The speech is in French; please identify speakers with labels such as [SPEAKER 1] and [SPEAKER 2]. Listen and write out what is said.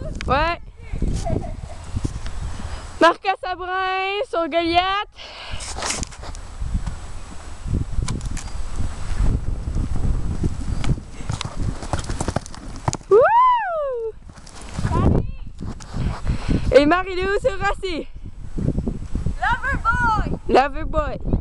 [SPEAKER 1] Ouais. Marc Sabrin sur Goliath. Wouh! Et Marie-Lou sur Rossi.
[SPEAKER 2] Loverboy!
[SPEAKER 1] Loverboy.